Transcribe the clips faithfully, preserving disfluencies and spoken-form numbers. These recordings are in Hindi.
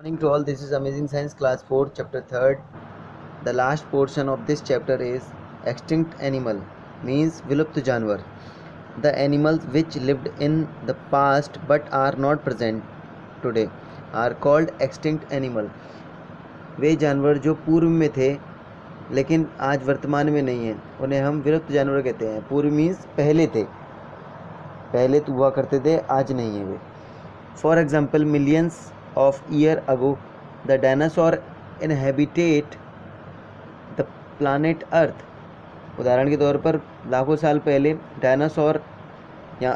Morning to all. This is Amazing Science Class four, Chapter third. The last portion of this chapter is extinct animal, means विलुप्त जानवर. The animals which lived in the past but are not present today are called extinct animal. वे जानवर जो पूर्व में थे लेकिन आज वर्तमान में नहीं हैं उन्हें हम विलुप्त जानवर कहते हैं. पूर्व मीन्स पहले थे, पहले तो हुआ करते थे, आज नहीं है वे. For example, millions of year ago the dinosaur inhabited the planet earth. उदाहरण के तौर पर लाखों साल पहले डायनासोर या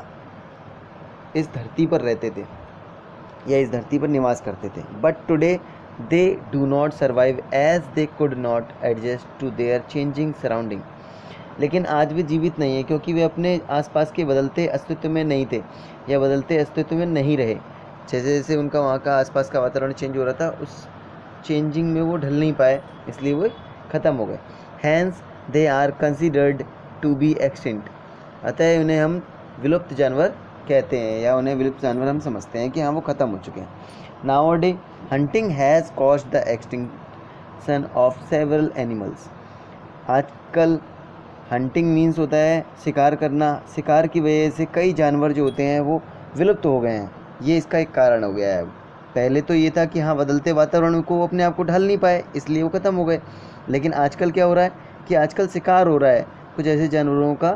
इस धरती पर रहते थे या इस धरती पर निवास करते थे. But today they do not survive as they could not adjust to their changing surrounding. लेकिन आज भी जीवित नहीं है क्योंकि वे अपने आसपास के बदलते अस्तित्व में नहीं थे या बदलते अस्तित्व में नहीं रहे. जैसे जैसे उनका वहाँ का आसपास का वातावरण चेंज हो रहा था, उस चेंजिंग में वो ढल नहीं पाए, इसलिए वो ख़त्म हो गए. Hence they are considered to be extinct. अतः उन्हें हम विलुप्त जानवर कहते हैं या उन्हें विलुप्त जानवर हम समझते हैं कि हाँ वो ख़त्म हो चुके हैं. Nowaday hunting has caused the extinction of several animals. आजकल हंटिंग मीन्स होता है शिकार करना. शिकार की वजह से कई जानवर जो होते हैं वो विलुप्त हो गए हैं. ये इसका एक कारण हो गया है. पहले तो ये था कि हाँ बदलते वातावरण को अपने आप को ढल नहीं पाए इसलिए वो ख़त्म हो गए. लेकिन आजकल क्या हो रहा है कि आजकल शिकार हो रहा है कुछ ऐसे जानवरों का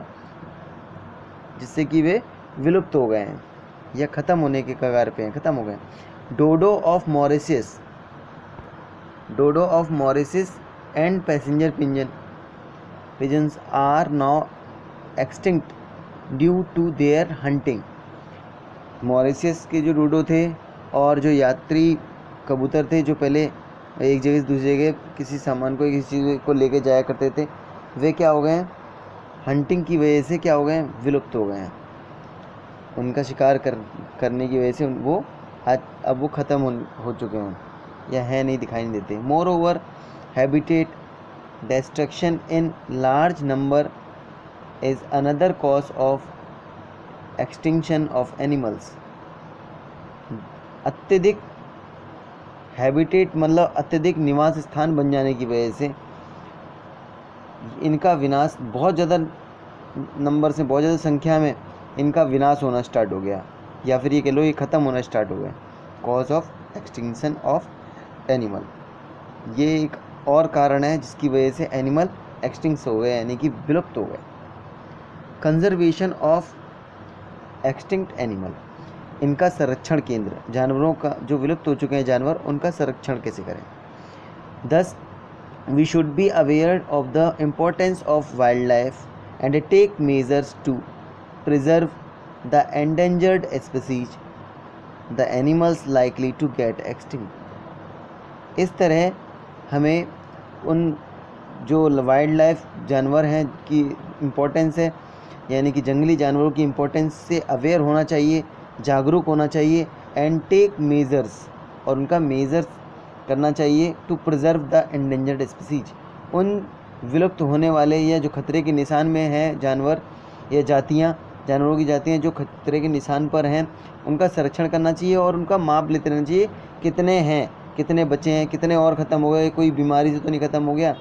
जिससे कि वे विलुप्त हो गए हैं या ख़त्म होने के कगार पे हैं, ख़त्म हो गए. Dodo of Mauritius dodo of Mauritius and passenger pigeon pigeons are now extinct due to their hunting. Mauritius के जो डोडो थे और जो यात्री कबूतर थे जो पहले एक जगह से दूसरी जगह किसी सामान को किसी चीज़ को लेके जाया करते थे, वे क्या हो गए हैं, हंटिंग की वजह से क्या हो गए हैं, विलुप्त हो गए हैं. उनका शिकार कर करने की वजह से वो आज अब वो ख़त्म हो, हो चुके हैं या है नहीं, दिखाई नहीं देते. Moreover habitat destruction in large number is another cause of extinction of animals. अत्यधिक हैबिटेट मतलब अत्यधिक निवास स्थान बन जाने की वजह से इनका विनाश, बहुत ज़्यादा नंबर से, बहुत ज़्यादा संख्या में इनका विनाश होना स्टार्ट हो गया या फिर ये कह लो ये ख़त्म होना स्टार्ट हो गया. Cause of extinction of animal, ये एक और कारण है जिसकी वजह से एनिमल एक्सटिंक्ट हो गए यानी कि विलुप्त हो गए. कंजर्वेशन ऑफ एक्सटिंक्ट एनिमल, इनका संरक्षण केंद्र, जानवरों का जो विलुप्त हो चुके हैं जानवर उनका संरक्षण कैसे करें. Thus we should be aware of the importance of wildlife and take measures to preserve the endangered species the animals likely to get extinct. इस तरह हमें उन जो वाइल्ड लाइफ जानवर हैं की इम्पोर्टेंस है यानी कि जंगली जानवरों की इम्पोर्टेंस से अवेयर होना चाहिए, जागरूक होना चाहिए. एंड टेक मेजर्स, और उनका मेजर्स करना चाहिए. To preserve the endangered species, उन विलुप्त होने वाले या जो खतरे के निशान में हैं जानवर या जातियां, जानवरों की जातियां जो खतरे के निशान पर हैं उनका संरक्षण करना चाहिए और उनका माप लेते रहना चाहिए. कितने हैं, कितने बचे हैं, कितने और ख़त्म हो गए, कोई बीमारी से तो नहीं ख़त्म हो गया,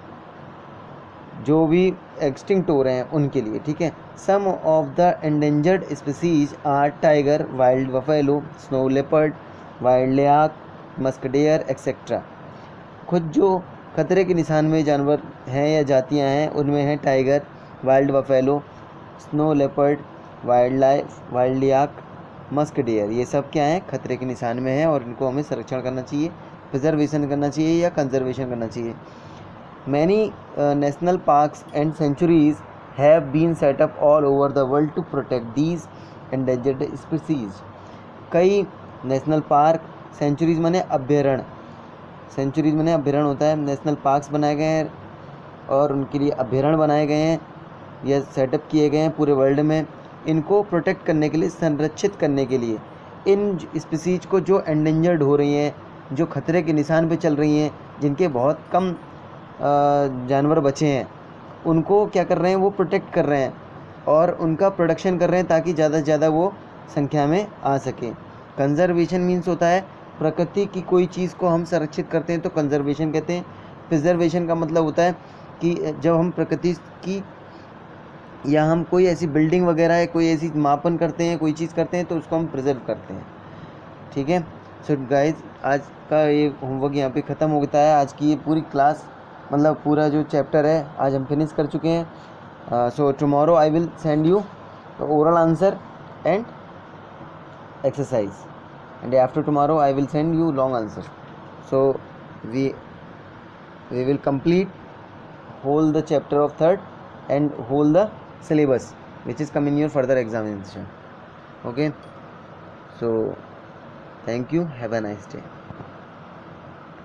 जो भी एक्सटिंक्ट हो रहे हैं उनके लिए. ठीक है. Some of the endangered species are tiger, wild buffalo, snow leopard, wild yak, musk deer etcetera. खुद जो खतरे के निशान में जानवर हैं या जातियां हैं उनमें हैं tiger, wild buffalo, snow leopard, wildlife, wild yak, musk deer. ये सब क्या हैं, खतरे के निशान में हैं और इनको हमें संरक्षण करना चाहिए, प्रिजर्वेशन करना चाहिए या कंजर्वेशन करना चाहिए. Many uh, national parks and sanctuaries have been set up all over the world to protect these endangered species. कई नेशनल पार्क, सेंचुरीज माने अभ्यारण्य, सेंचुरीज माने अभ्यारण्य होता है, नेशनल पार्क्स बनाए गए हैं और उनके लिए अभ्यारण्य बनाए गए हैं या सेटअप किए गए हैं पूरे वर्ल्ड में. इनको प्रोटेक्ट करने के लिए, संरक्षित करने के लिए, इन स्पीसीज को जो एंडेंजर्ड हो रही हैं, जो खतरे के निशान पे चल रही हैं, जिनके बहुत कम जानवर बचे हैं, उनको क्या कर रहे हैं, वो प्रोटेक्ट कर रहे हैं और उनका प्रोडक्शन कर रहे हैं ताकि ज़्यादा से ज़्यादा वो संख्या में आ सके. कंजर्वेशन मीन्स होता है प्रकृति की कोई चीज़ को हम संरक्षित करते हैं तो कंजर्वेशन कहते हैं। प्रिजर्वेशन का मतलब होता है कि जब हम प्रकृति की या हम कोई ऐसी बिल्डिंग वगैरह है, कोई ऐसी मापन करते हैं, कोई चीज़ करते हैं तो उसको हम प्रिजर्व करते हैं। ठीक है। सो गाइज, आज का ये होमवर्क यहाँ पे ख़त्म होता है। आज की ये पूरी क्लास, मतलब पूरा जो चैप्टर है आज हम फिनिश कर चुके हैं। So tomorrow I will send you oral answer and exercise, and after tomorrow I will send you long answer. So we we will complete whole the chapter of third and whole the syllabus which is come in your further examination. Okay, so thank you, have a nice day.